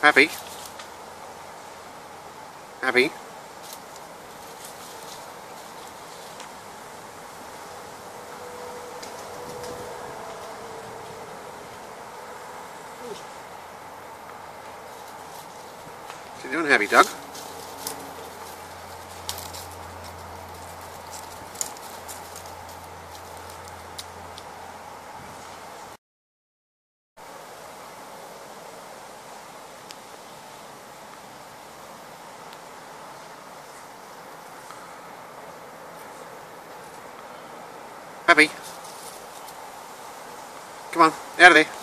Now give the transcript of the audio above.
Abby? Abby? What's he doing, Abby, Doug? Abby? Come on, out of there.